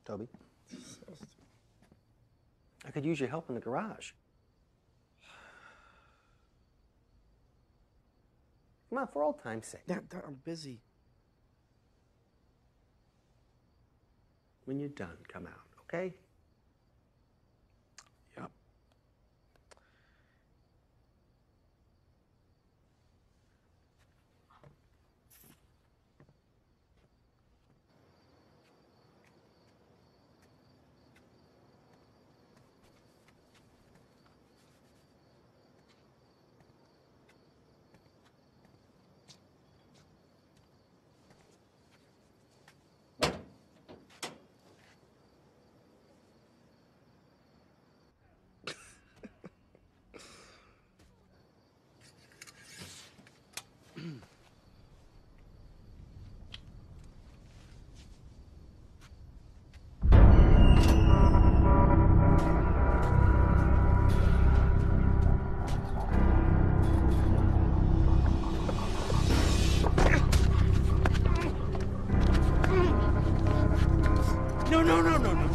Toby. I could use your help in the garage. Come on, for old time's sake. Dad, I'm busy. When you're done, come out, okay? Yep. No.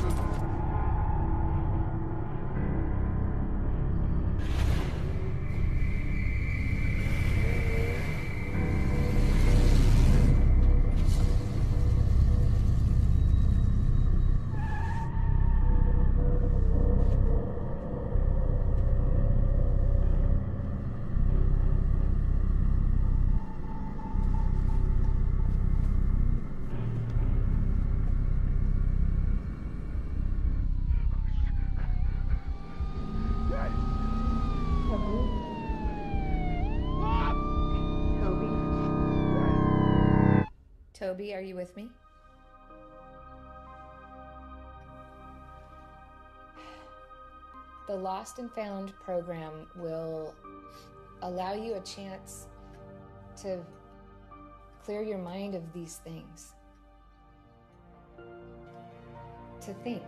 Toby, are you with me? The Lost and Found program will allow you a chance to clear your mind of these things. To think.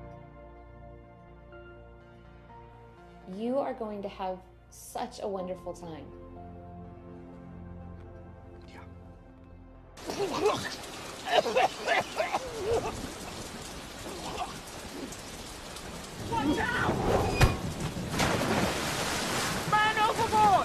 You are going to have such a wonderful time. Watch out! Man overboard!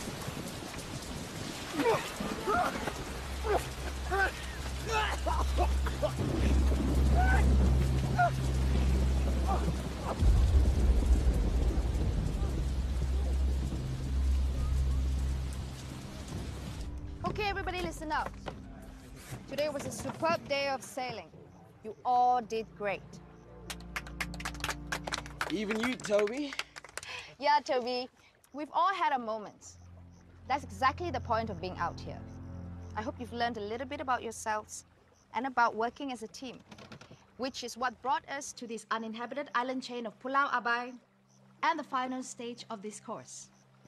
Okay, everybody listen up. Today was a superb day of sailing. You all did great. Even you, Toby. Yeah, Toby, we've all had our moments. That's exactly the point of being out here. I hope you've learned a little bit about yourselves and about working as a team, which is what brought us to this uninhabited island chain of Pulau Abai and the final stage of this course.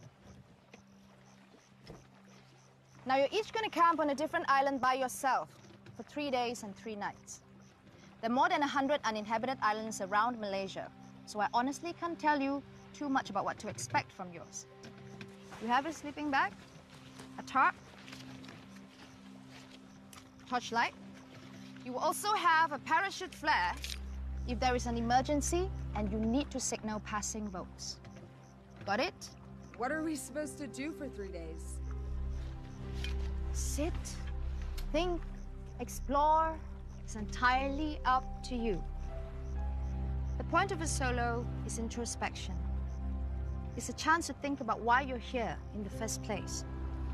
Now you're each going to camp on a different island by yourself for 3 days and 3 nights. There are more than 100 uninhabited islands around Malaysia, so I honestly can't tell you too much about what to expect from yours. You have a sleeping bag, a tarp, torchlight. You will also have a parachute flare if there is an emergency and you need to signal passing boats. Got it? What are we supposed to do for 3 days? Sit, think, explore. It's entirely up to you. The point of a solo is introspection. It's a chance to think about why you're here in the first place.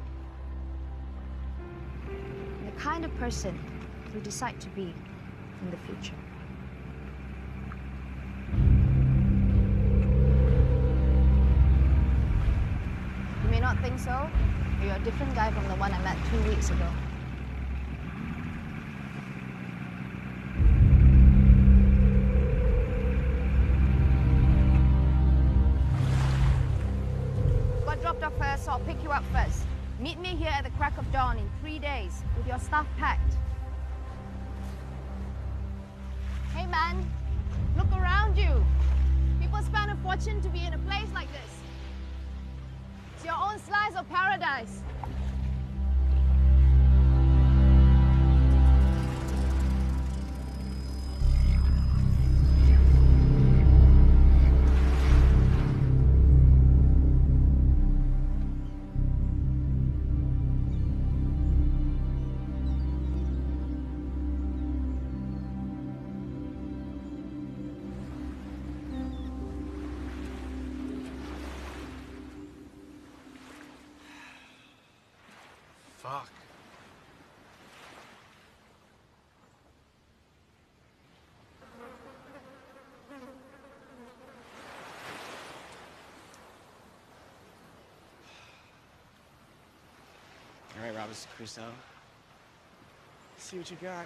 And the kind of person you decide to be in the future. You may not think so, but you're a different guy from the one I met 2 weeks ago. Dropped off first, so I'll pick you up first. Meet me here at the crack of dawn in 3 days with your stuff packed. Hey man, look around you. People spend a fortune to be in a place like this. It's your own slice of paradise. Fuck. All right, Robinson Crusoe. Let's see what you got.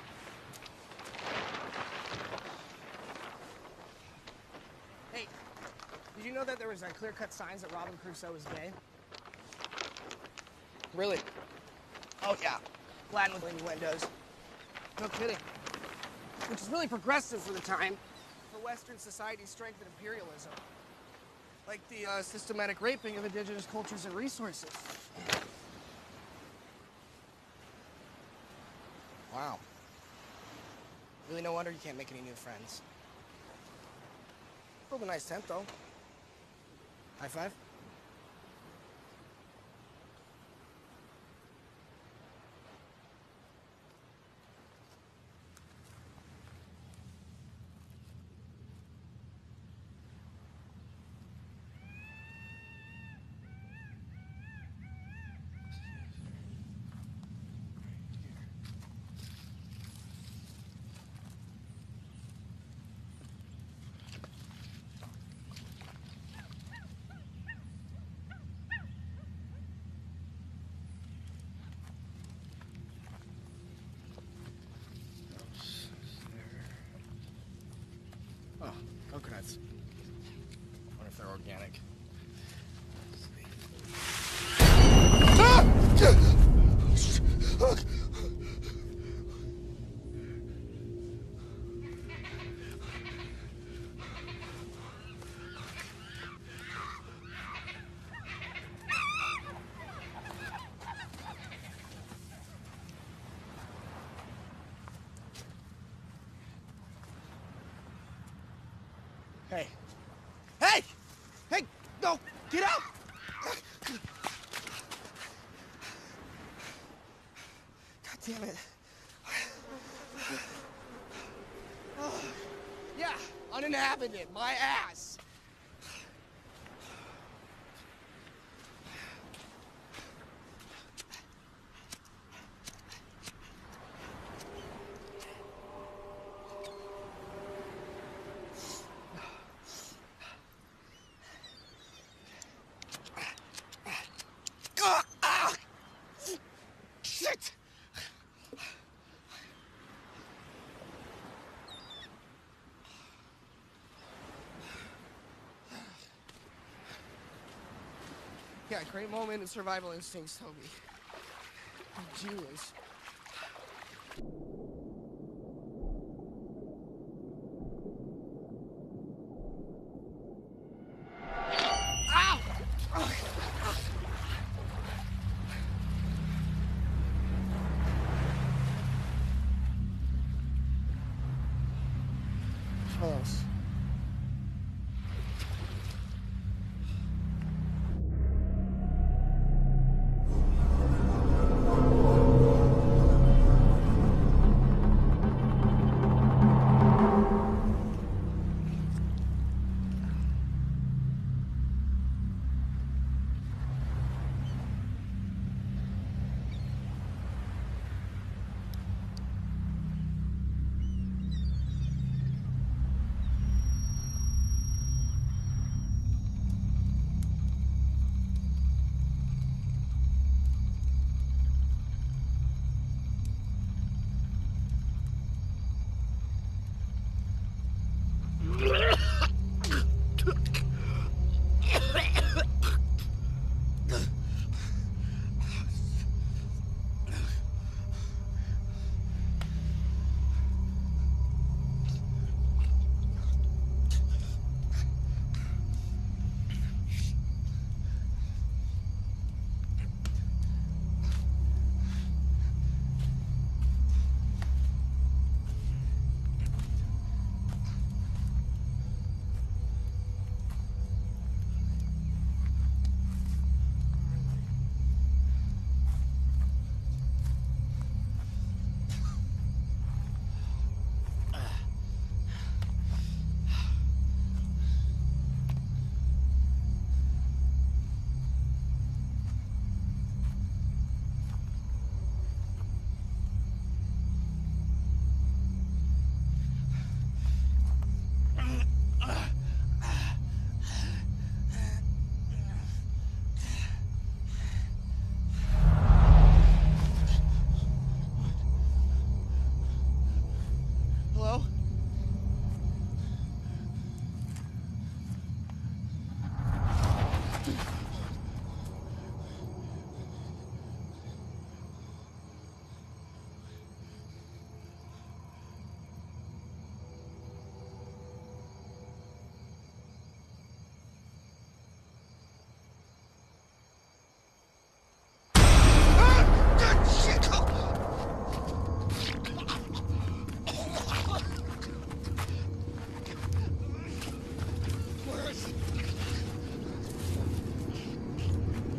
Hey, did you know that there was clear-cut signs that Robin Crusoe was gay? Really? Oh, yeah. Latin with innuendos. No kidding. Which is really progressive for the time, for Western society's strength and imperialism. Like the systematic raping of indigenous cultures and resources. Wow. Really no wonder you can't make any new friends. Build a nice tent, though. High five? Oh, coconuts. Wonder if they're organic. Hey. Hey! Hey! No! Get out! God damn it. Oh, yeah, uninhabited. My ass. Shit! Yeah, great moment in survival instincts, Toby. Genius. Ow! Close.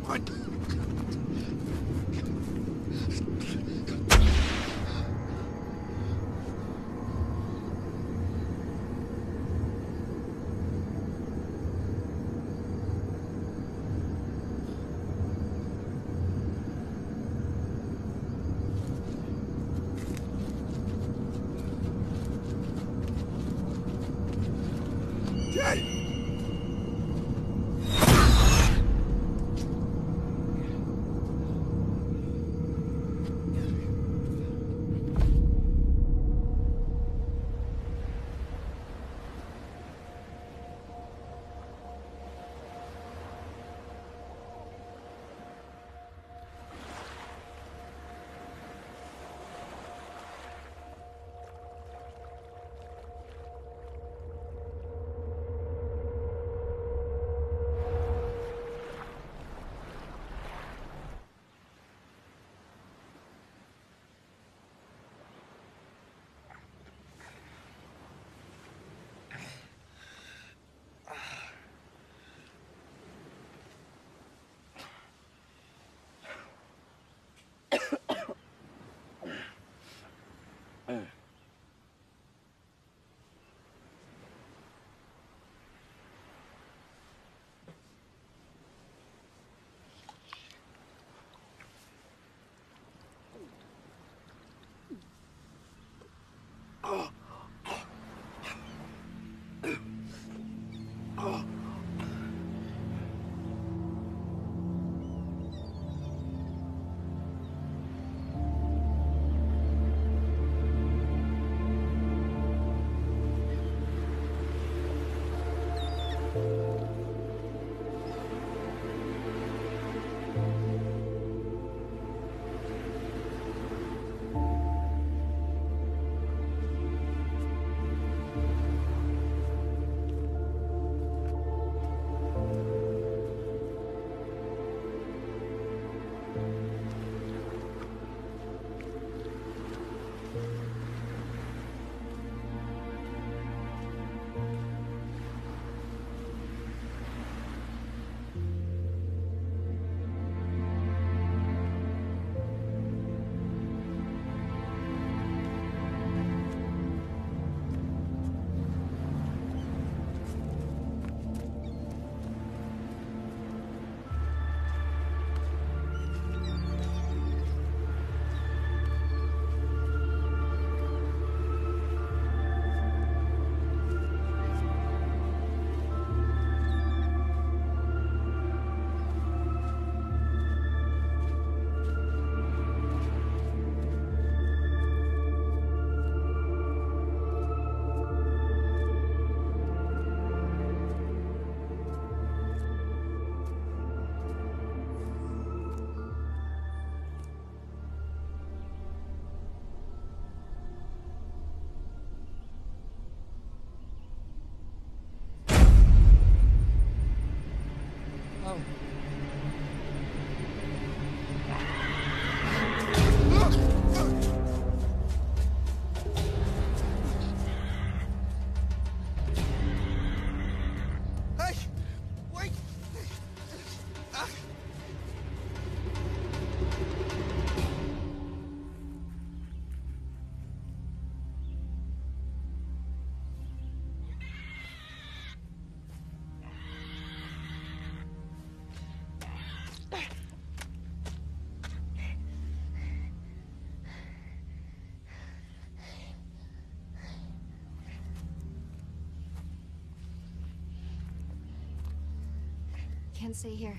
Can't stay here.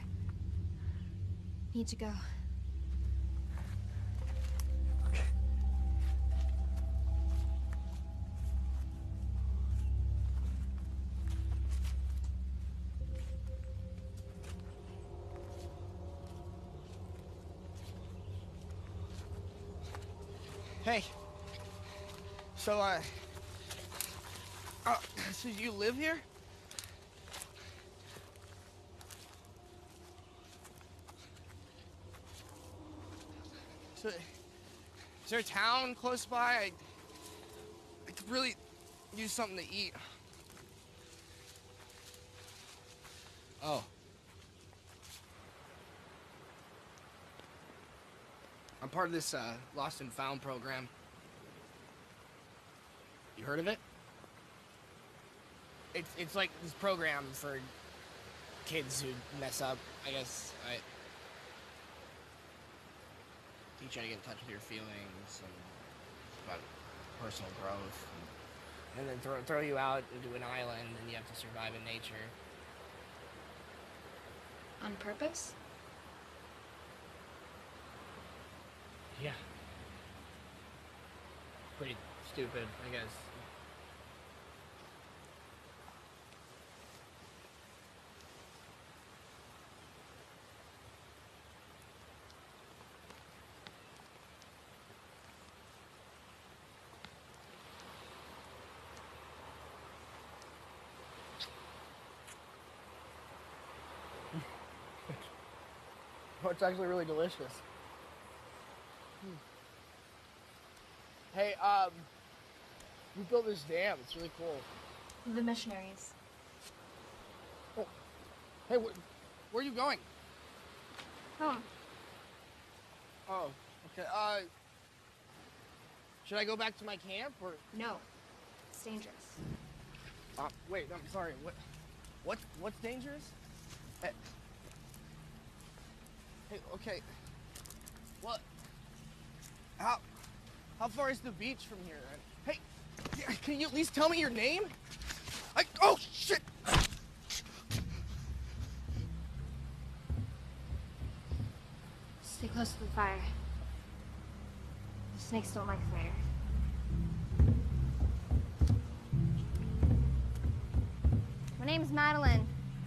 Need to go. Hey. So you live here? So, is there a town close by? I could really use something to eat. Oh. I'm part of this Lost and Found program. You heard of it? It's like this program for kids who mess up, I guess. I teach you how to get in touch with your feelings and about personal growth. And then throw you out into an island and you have to survive in nature. On purpose? Yeah. Pretty stupid, I guess. Oh, it's actually really delicious. Hey, we built this dam. It's really cool. The missionaries. Oh. Hey, where are you going? Home. Oh, okay. Should I go back to my camp or? No. It's dangerous. Wait, I'm sorry. What's dangerous? Hey, okay. What? How far is the beach from here? Hey, can you at least tell me your name? Oh, shit! Stay close to the fire. The snakes don't like fire. My name's Madeline.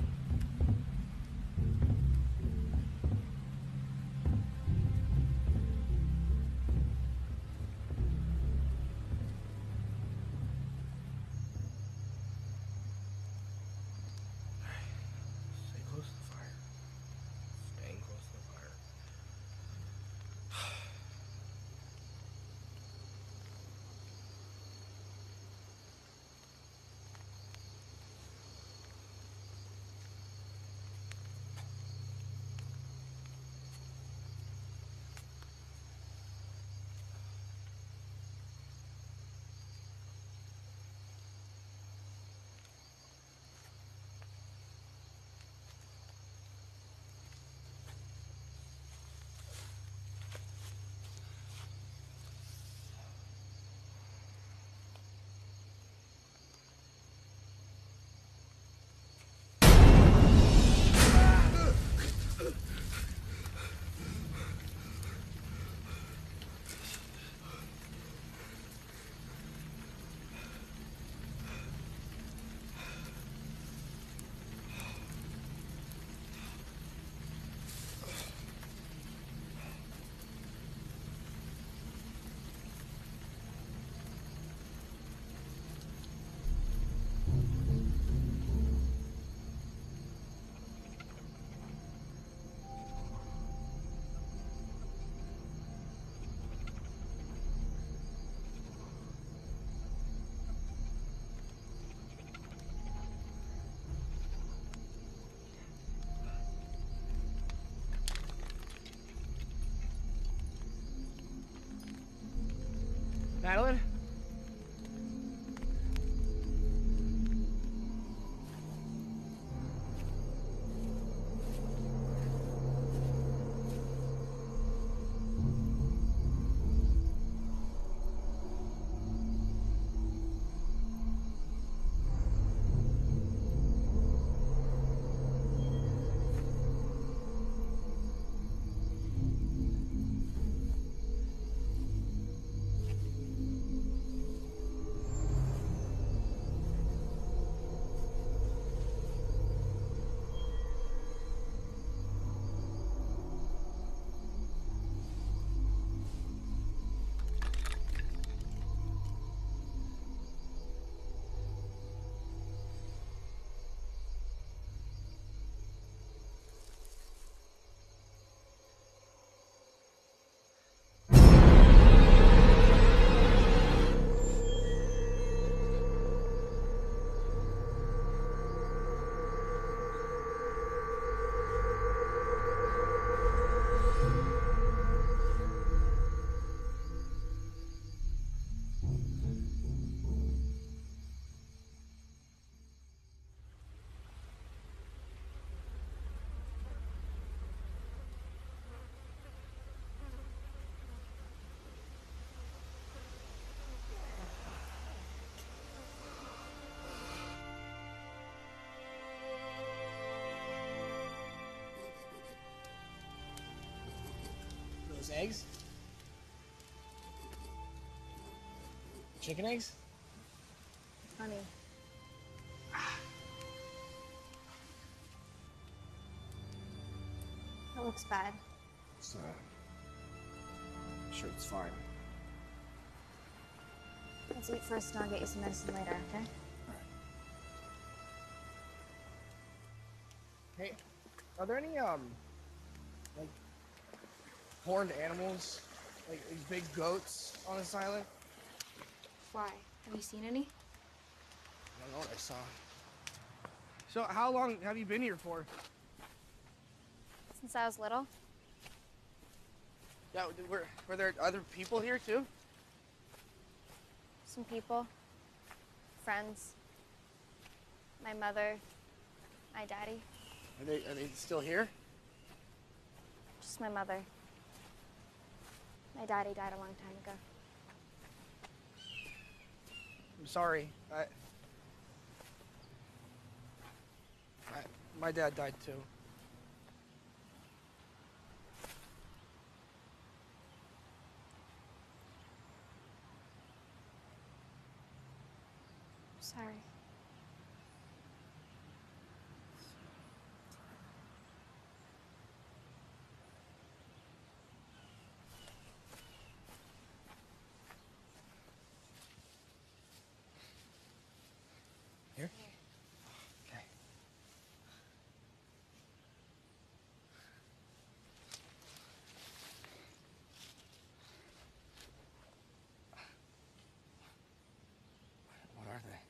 Stay close to the fire. Staying close to the fire. Madeline? eggs? Chicken eggs? Honey. That looks bad. It's, I'm sure it's fine. Let's eat first and I'll get you some medicine later, okay? Hey, are there any, like, horned animals? Like, these big goats on this island? Why? Have you seen any? I don't know what I saw. So, how long have you been here for? Since I was little. Yeah, were there other people here, too? Some people. Friends. My mother. My daddy. Are they still here? Just my mother. My daddy died a long time ago. I'm sorry. My dad died, too. Sorry. Here? Okay. What are they?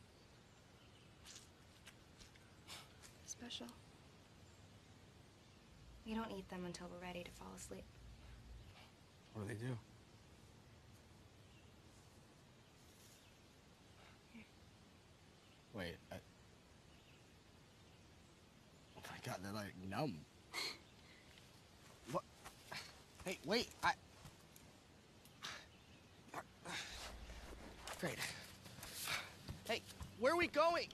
Special. We don't eat them until we're ready to fall asleep. What do they do? Wait, oh my God, they're like numb. What? Hey, wait, Great. Hey, where are we going?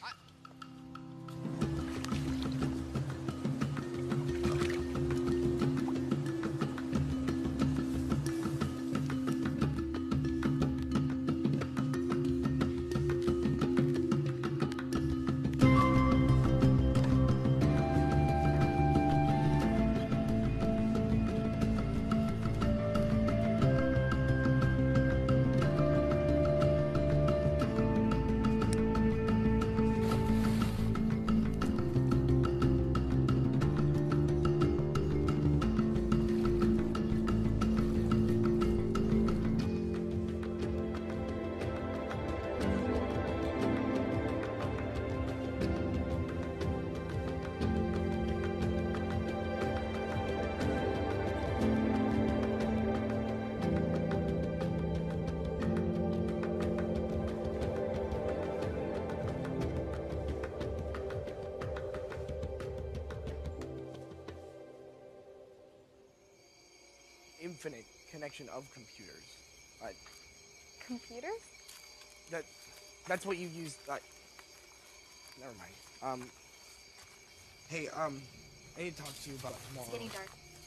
Infinite connection of computers. Computers? That's what you use. Never mind. Hey, I need to talk to you about tomorrow. It's getting dark.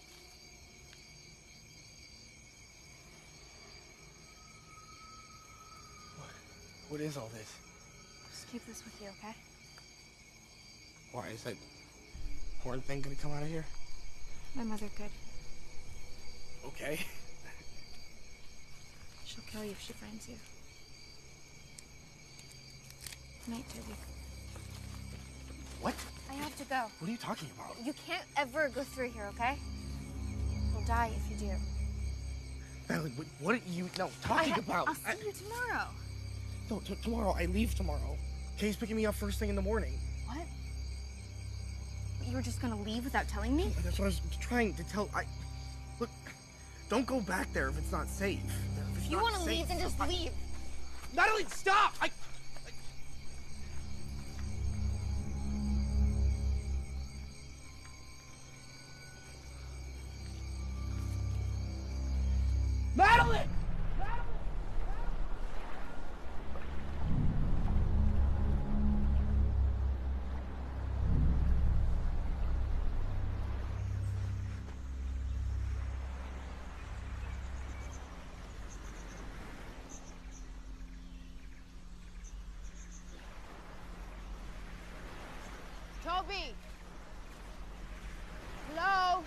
What is all this? Just keep this with you, okay? Why is that horn thing gonna come out of here? My mother could. Okay. She'll kill you if she finds you. Night, Toby. What? I have to go. What are you talking about? You can't ever go through here, okay? You'll die if you do. Natalie, what are you talking about? I'll see you tomorrow. No, tomorrow. I leave tomorrow. Kay's picking me up first thing in the morning. What? You were just gonna leave without telling me? That's what I was trying to tell. Look, don't go back there if it's not safe. If you want to leave, then just leave. Natalie, stop! Natalie! Toby! Hello?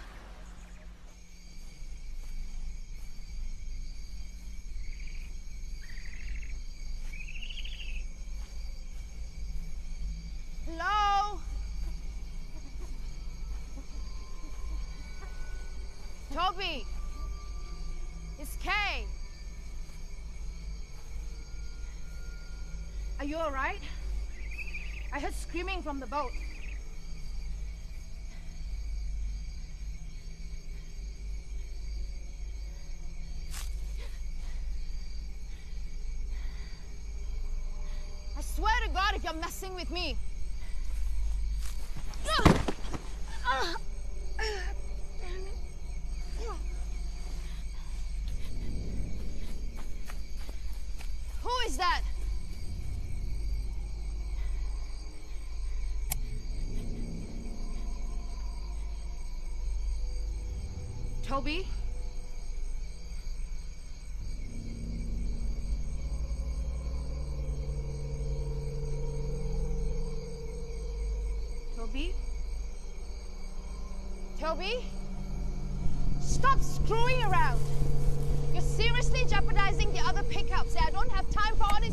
Hello? Toby! It's Kay. Are you all right? I heard screaming from the boat. I swear to God if you're messing with me. Who is that? Toby? Toby? Toby? Stop screwing around! You're seriously jeopardizing the other pickups. I don't have time for all this.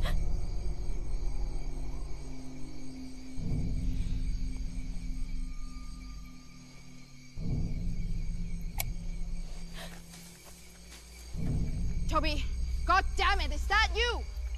Toby, God damn it, is that you?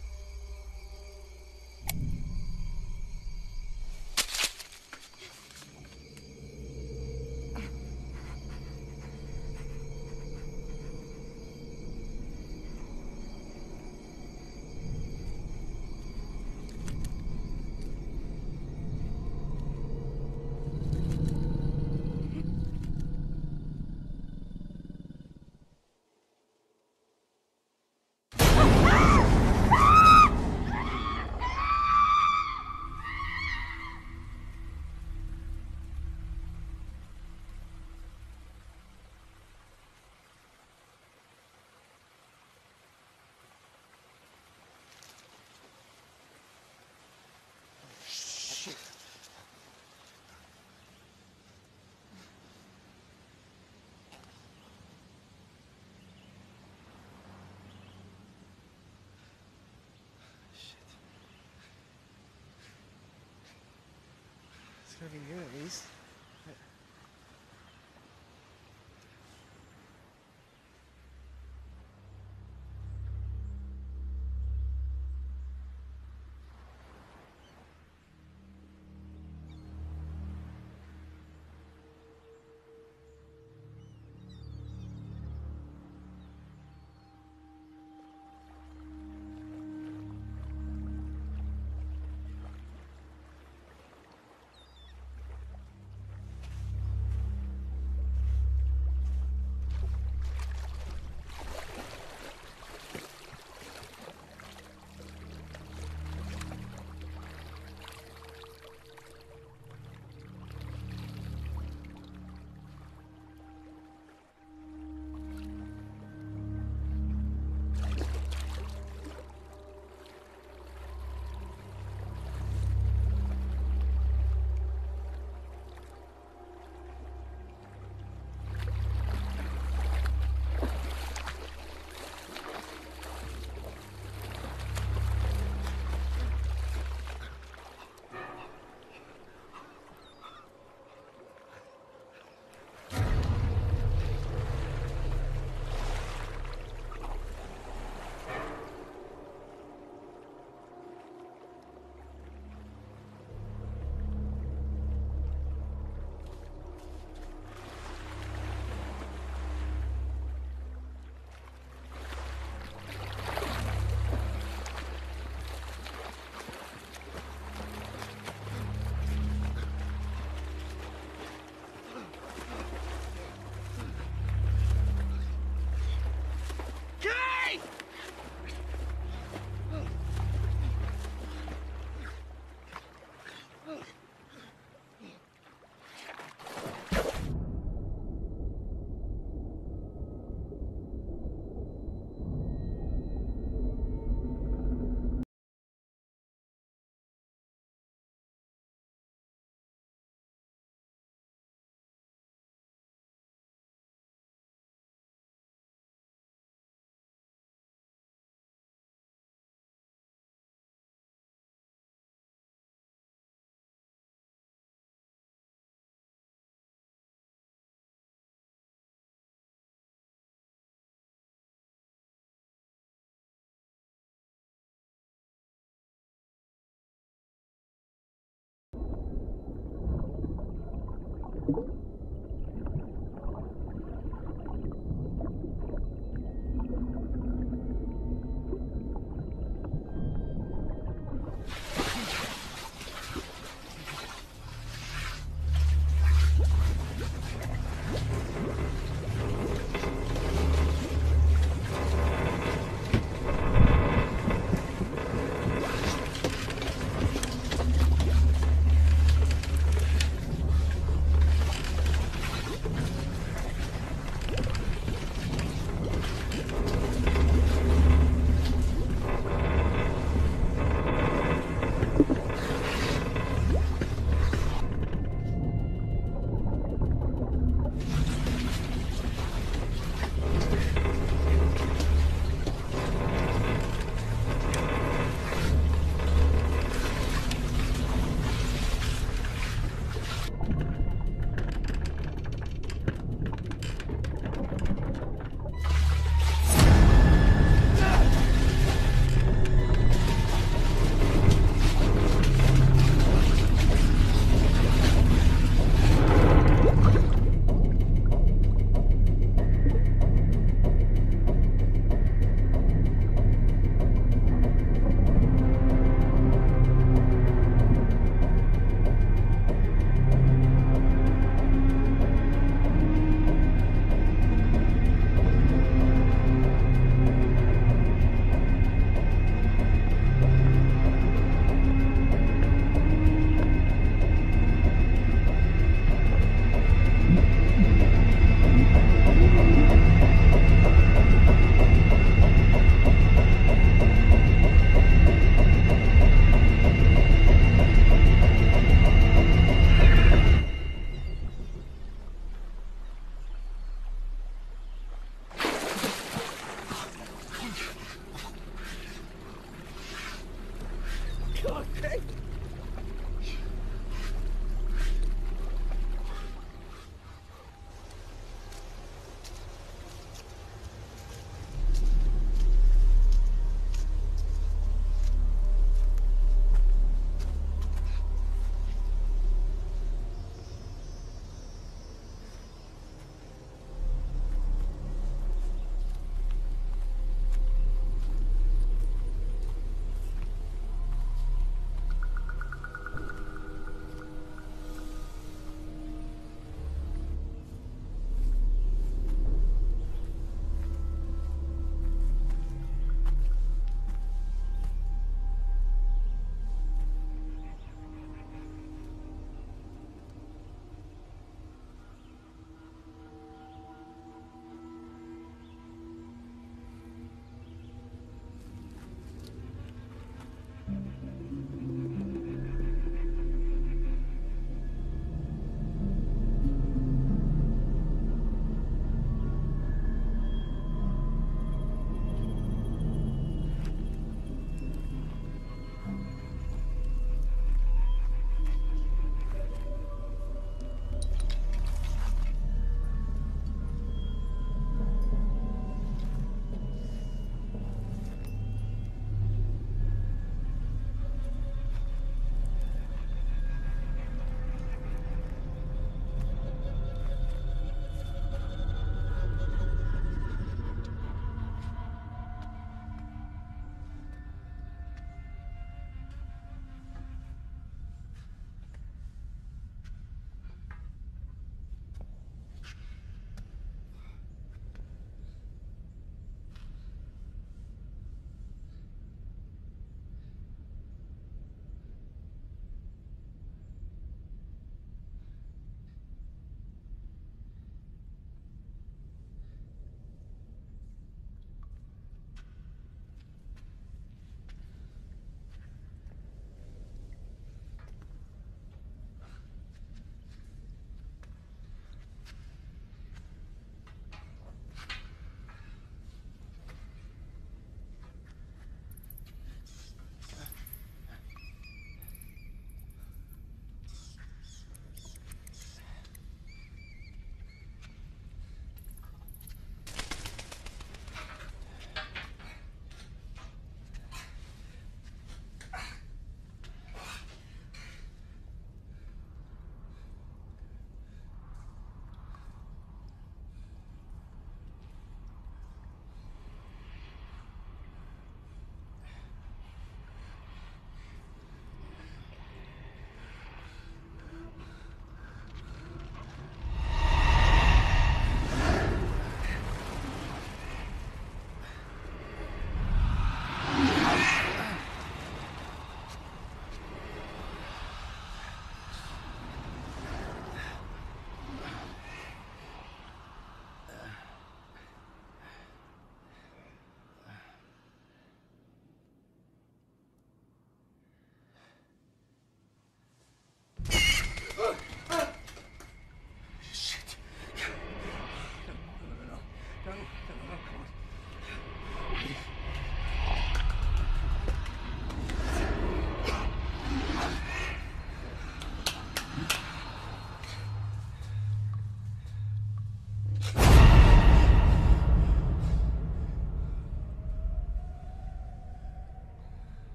It's gonna be new at least. okay?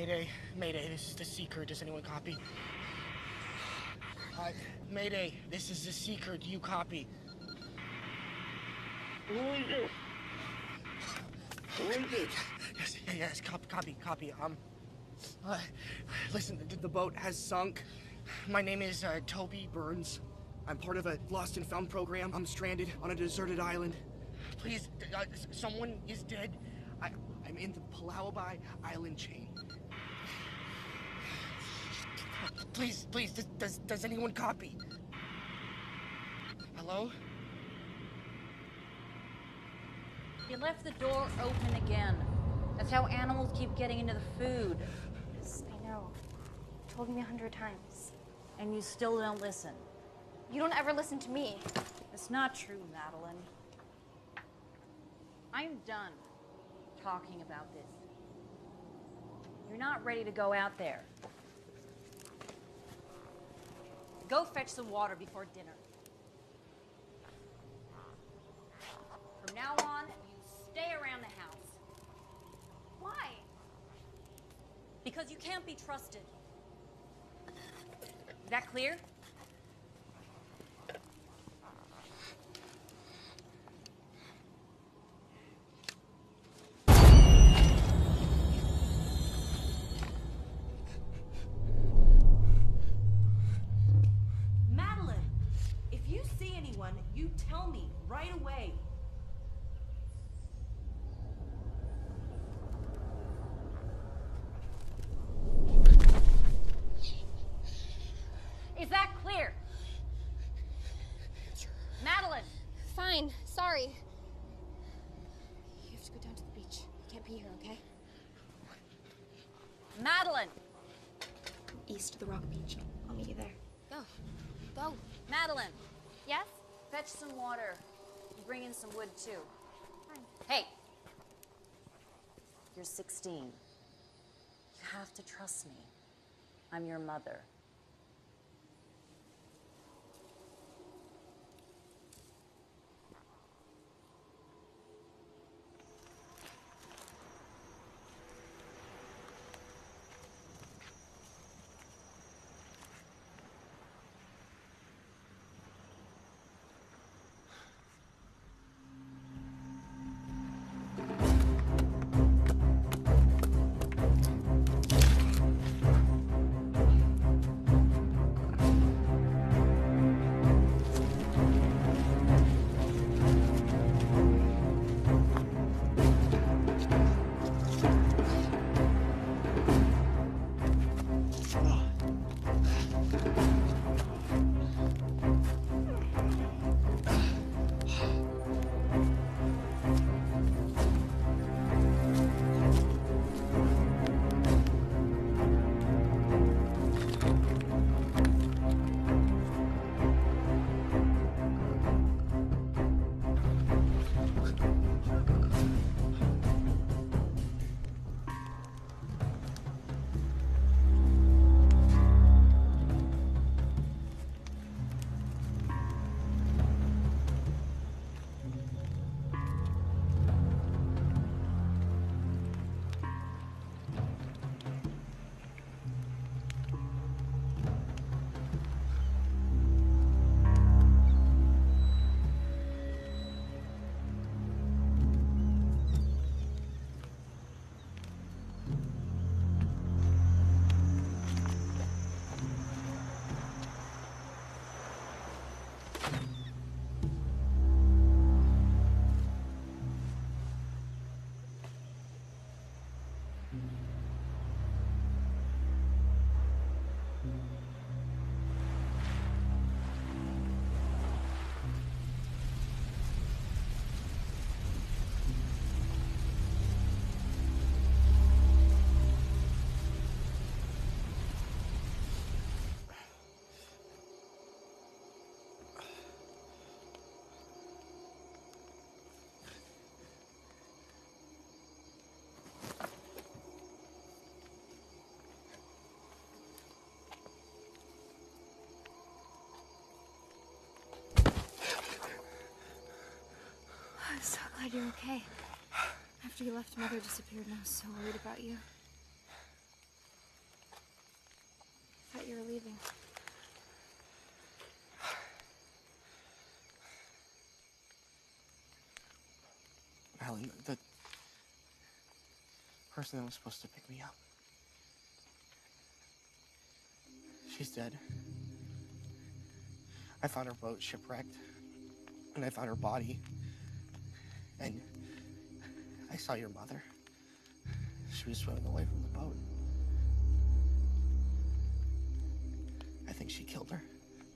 Mayday, Mayday, this is the Seeker. Does anyone copy? Mayday, this is the Seeker. Do you copy? Who is it? Who is it? Yes, copy. Listen, the boat has sunk. My name is Toby Burns. I'm part of a lost and found program. I'm stranded on a deserted island. Please, someone is dead. I'm in the Palawabai Island chain. Please, does anyone copy? Hello? You left the door open again. That's how animals keep getting into the food. Yes, I know. You told me 100 times. And you still don't listen. You don't ever listen to me. It's not true, Madeline. I'm done talking about this. You're not ready to go out there. Go fetch some water before dinner. From now on, you stay around the house. Why? Because you can't be trusted. Is that clear? Madeline, if you see anyone, you tell me right away. Is that clear? Madeline! Fine, sorry. You have to go down to the beach. You can't be here, okay? Madeline! East of the rock beach. I'll meet you there. Go. Go. Madeline! Yes? Fetch some water. And bring in some wood, too. Fine. Hey! You're 16. You have to trust me. I'm your mother. I'm so glad you're okay. After you left, Mother disappeared and I was so worried about you. Alan, the person that was supposed to pick me up. She's dead. I found her boat shipwrecked, and I found her body. And I saw your mother. She was swimming away from the boat. I think she killed her.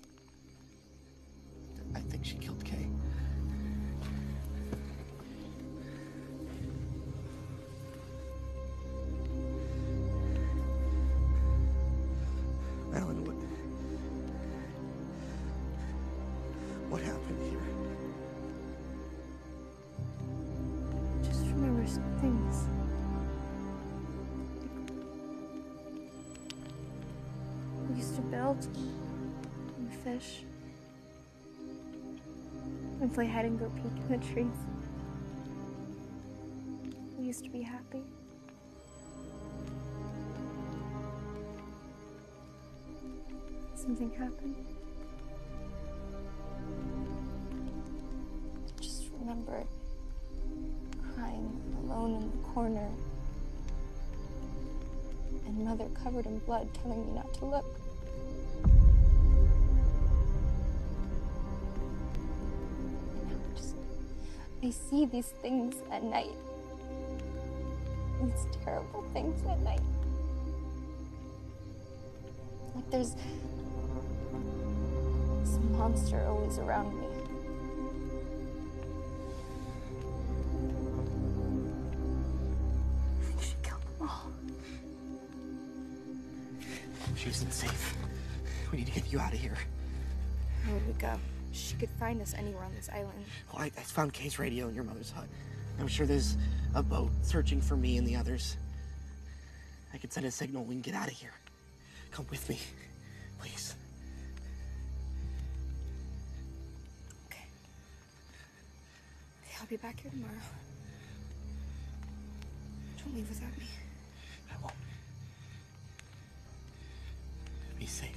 I think she killed Kay. Alan, what happened here? Just remember some things. We used to build and fish and play hide and go peek in the trees. We used to be happy. Something happened. Just remember crying alone in the corner and Mother covered in blood telling me not to look. I see these things at night. These terrible things at night. Like there's this monster always around me. I think she killed them all. She isn't safe. We need to get you out of here. Where would we go? She could find us anywhere on this island. Well, I found Kay's radio in your mother's hut. I'm sure there's a boat searching for me and the others. I could send a signal. We can get out of here. Come with me, please. Okay. I'll be back here tomorrow. Don't leave without me. I won't. Be safe.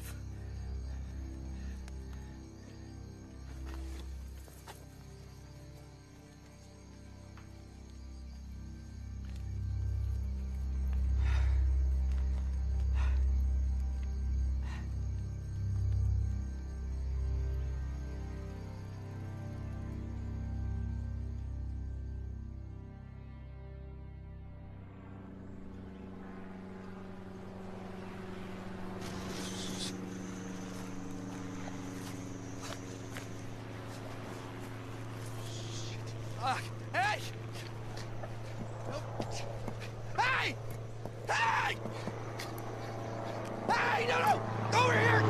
Hey! Hey! Hey! Hey! No! Over here!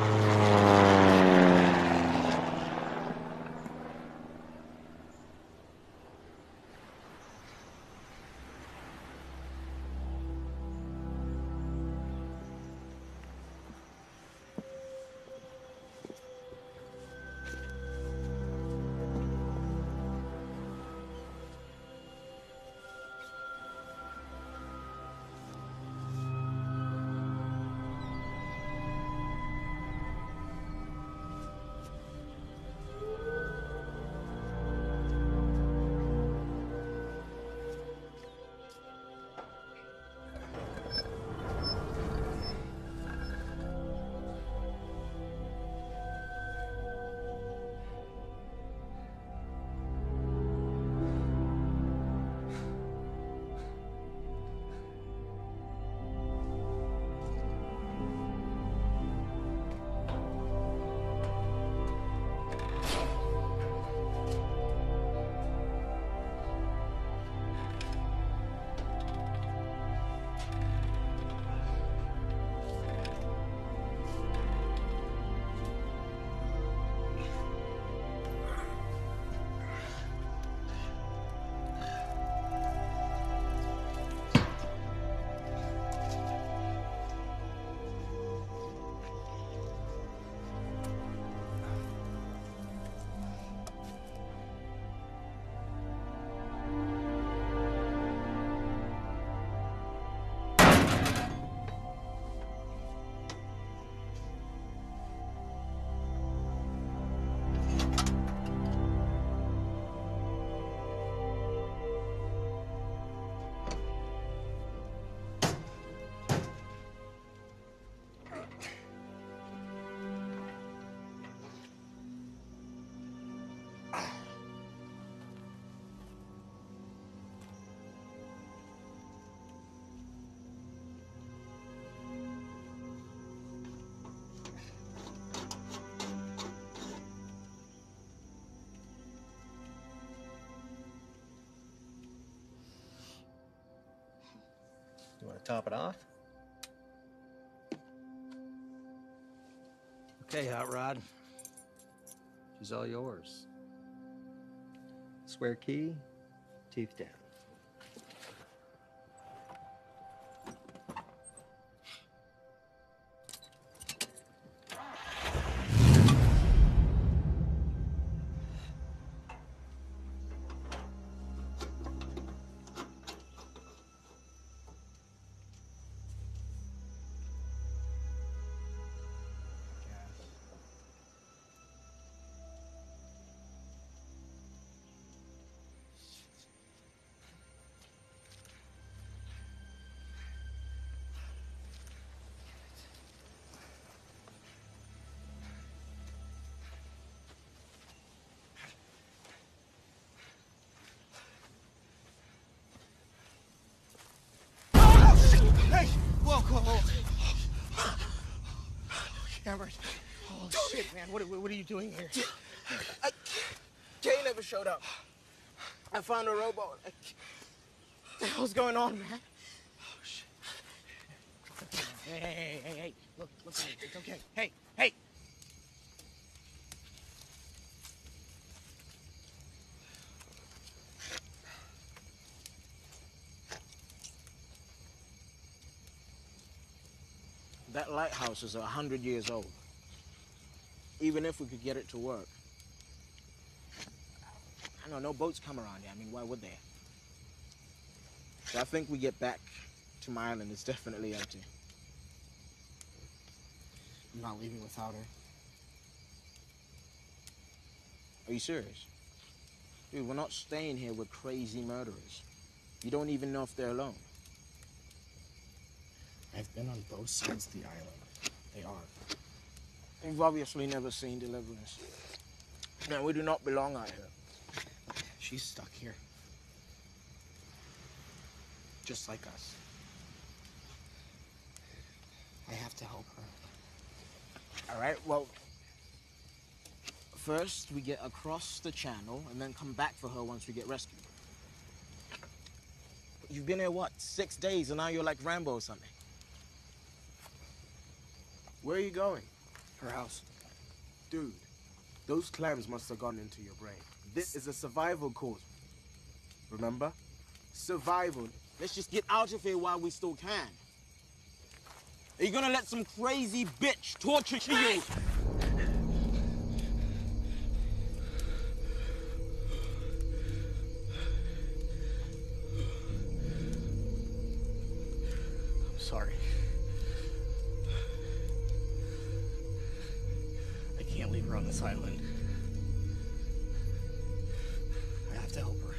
top it off. Okay, Hot Rod. She's all yours. Square key, teeth down. Hey! Whoa. Cameron. Oh, shit, man. What are you doing here? Kay never showed up. I found a rowboat. What the hell's going on, man? Oh, shit. Hey. Look at me. It's okay. Hey! That lighthouse is 100 years old. Even if we could get it to work. I know no boats come around here. I mean, why would they? So I think we get back to my island. It's definitely empty. I'm not leaving without her. Are you serious? Dude, we're not staying here with crazy murderers. You don't even know if they're alone. I've been on both sides of the island. They are. You've obviously never seen Deliverance. No, we do not belong out here. She's stuck here. Just like us. I have to help her. All right, well, first we get across the channel and then come back for her once we get rescued. You've been here, what, 6 days, and now you're like Rambo or something. Where are you going? Her house. Dude, those clams must have gone into your brain. This is a survival course. Remember? Survival. Let's just get out of here while we still can. Are you gonna let some crazy bitch torture you? I'm sorry. I can't leave her on this island. I have to help her.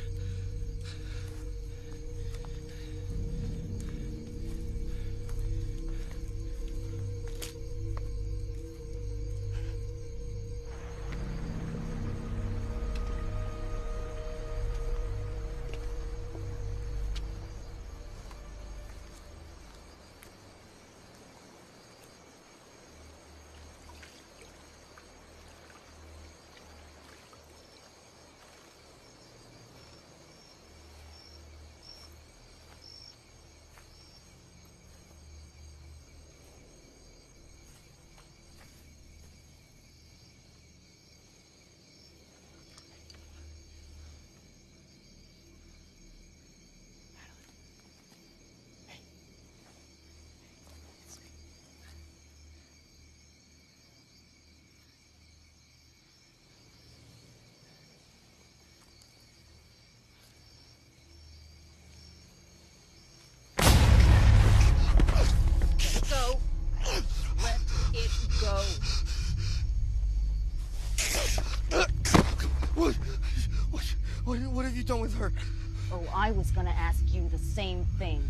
What have you done with her? Oh, I was gonna ask you the same thing.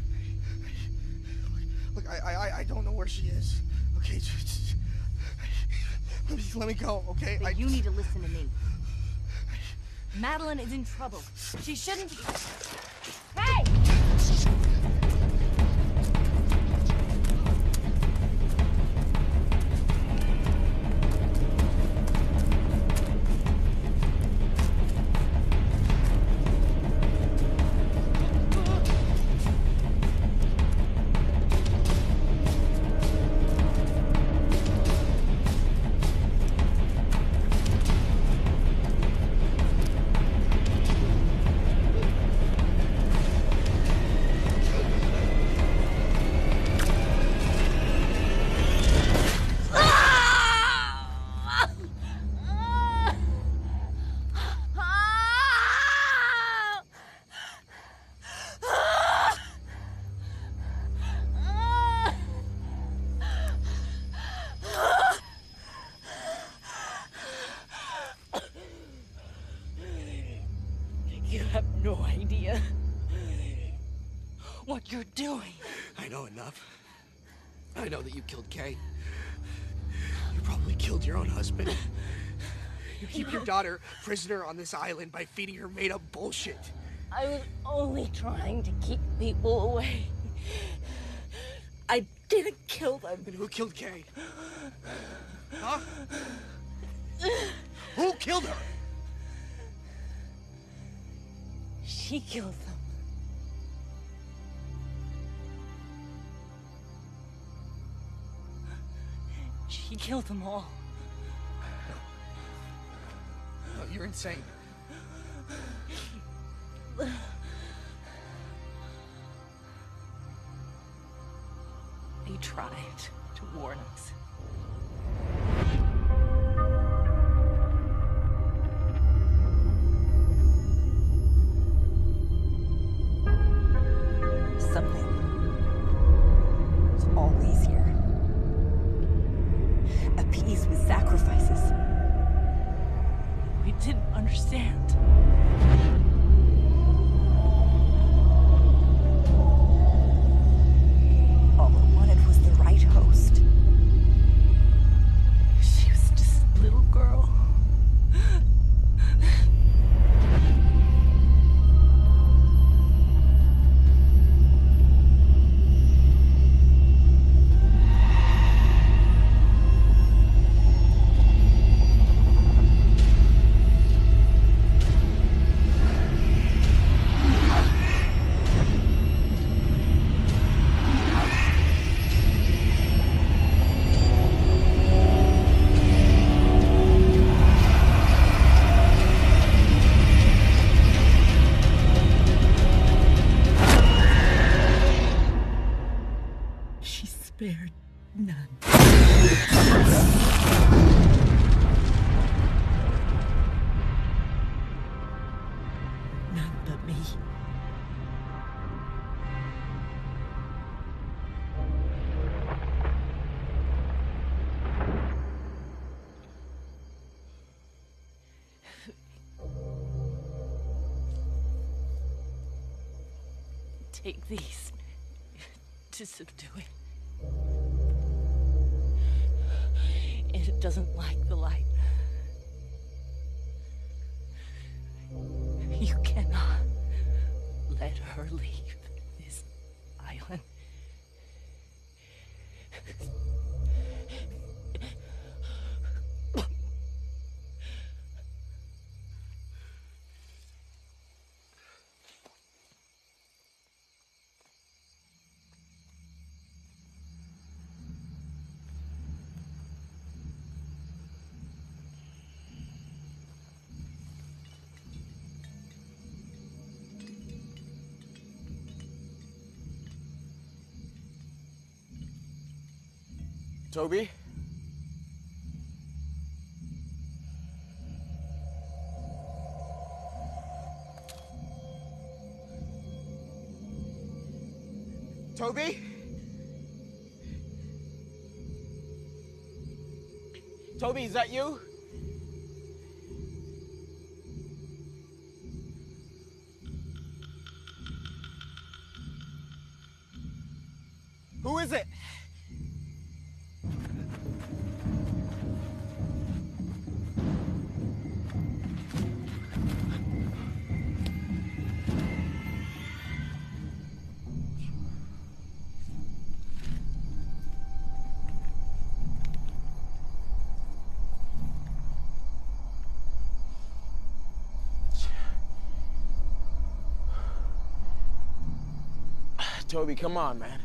Look, I don't know where she is. Okay, just let me go, okay? But you need to listen to me. Madeline is in trouble. She shouldn't be... Hey! know that you killed Kay. You probably killed your own husband. You keep your daughter prisoner on this island by feeding her made-up bullshit. I was only trying to keep people away. I didn't kill them. Then who killed Kay? Huh? Who killed her? She killed them. She killed them all. No, you're insane. They tried to warn us. Something was always here. Appeased with sacrifices. We didn't understand. All it wanted was the right host. She was just a little girl. She spared none. None but me. Take these to subdue it. It doesn't like the light. You cannot let her leave this island. Toby? Toby? Toby, is that you? Who is it? Toby, come on, man.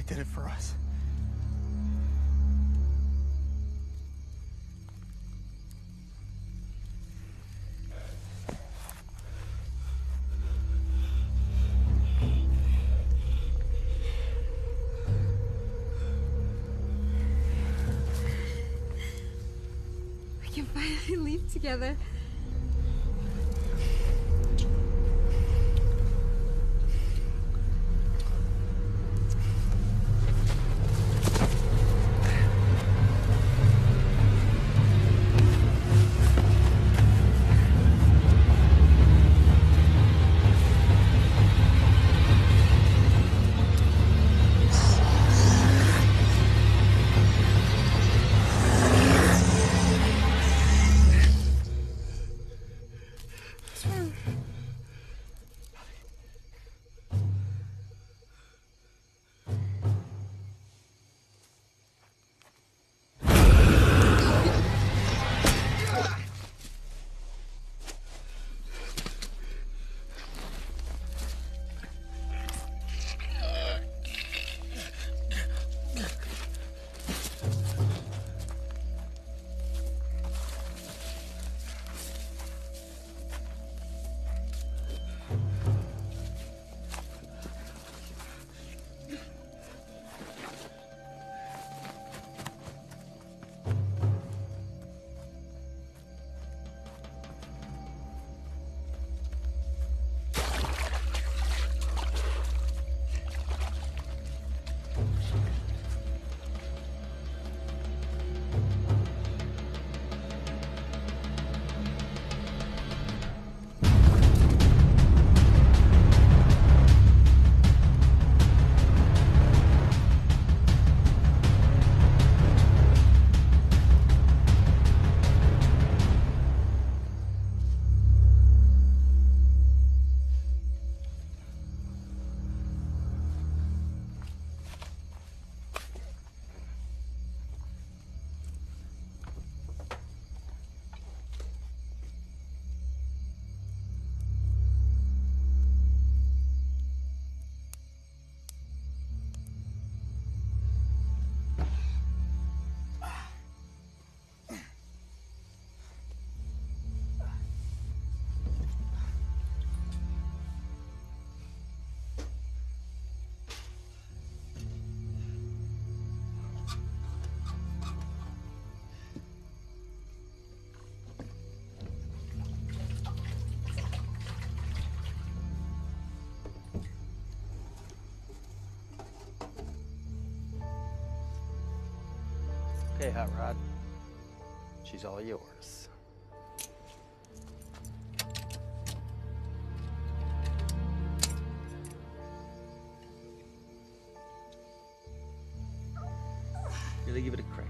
did it for us. We can finally leave together. Okay, Hot Rod. She's all yours. Really give it a crank.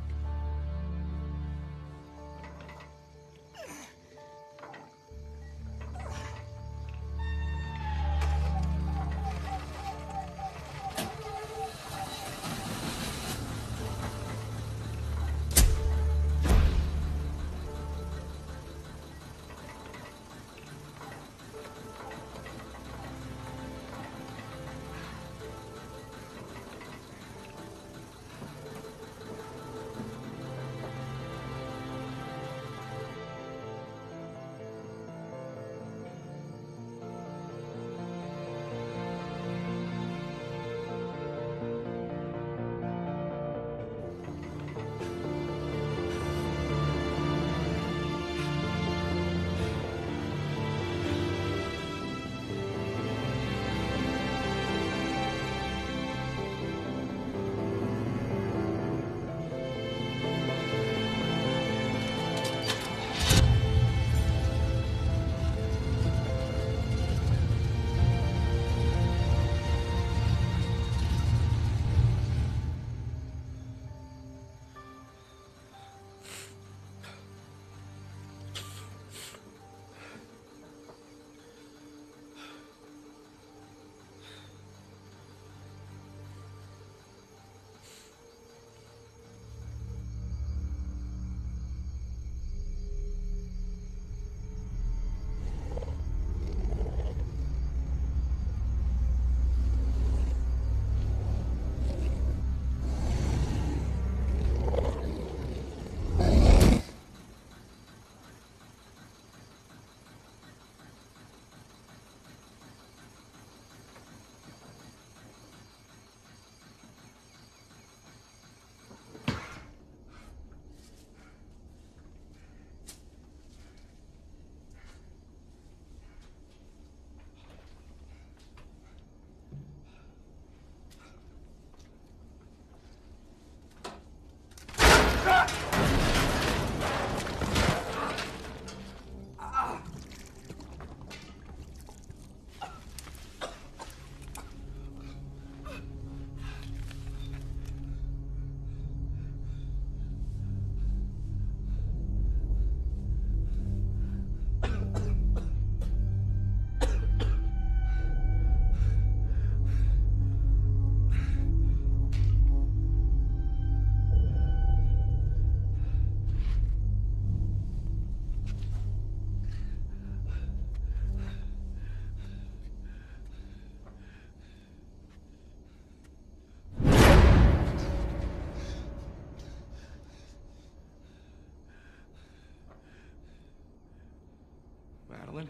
Madeline?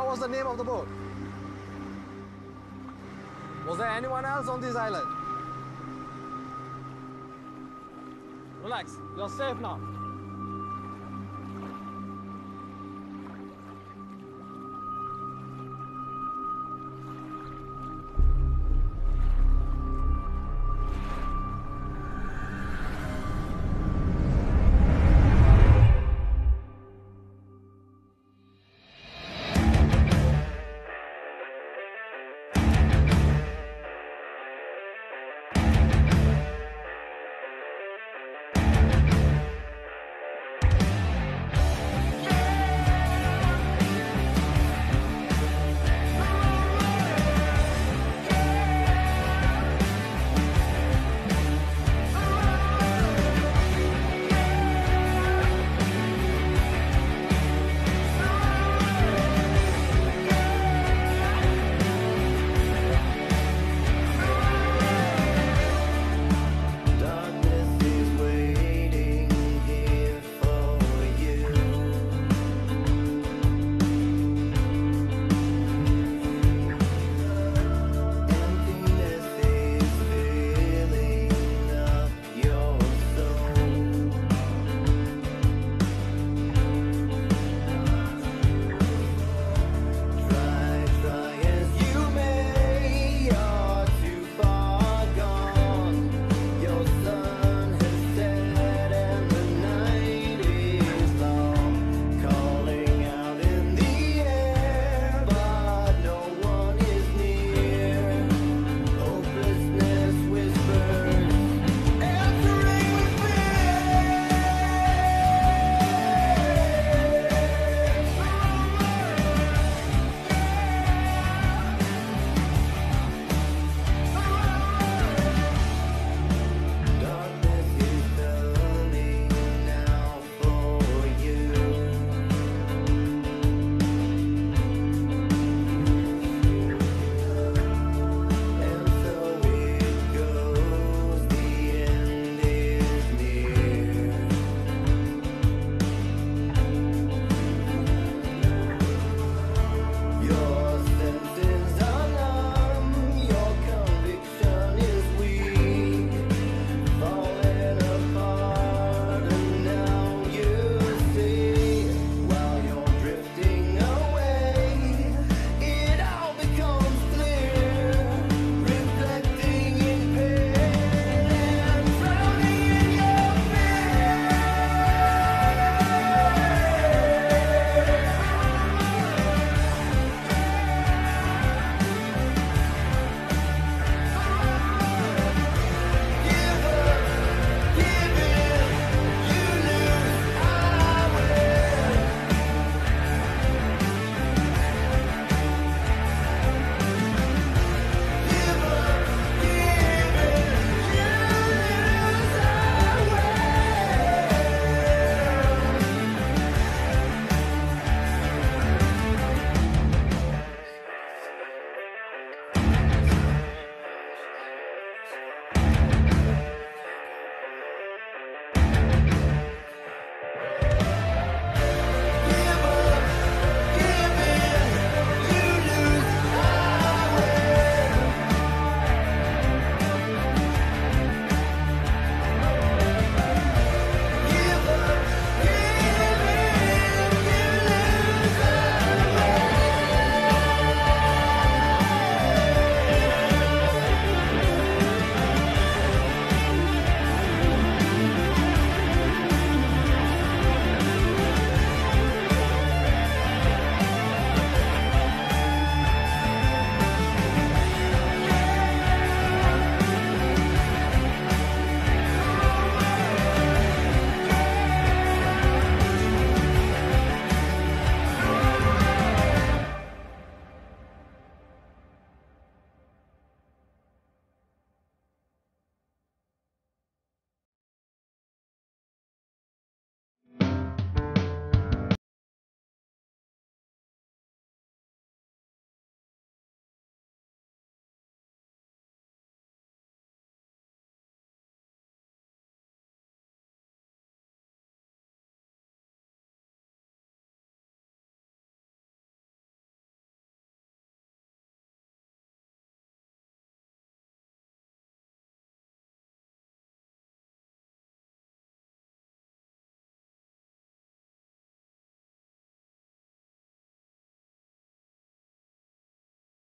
was the name of the boat? Was there anyone else on this island? Relax, you're safe now.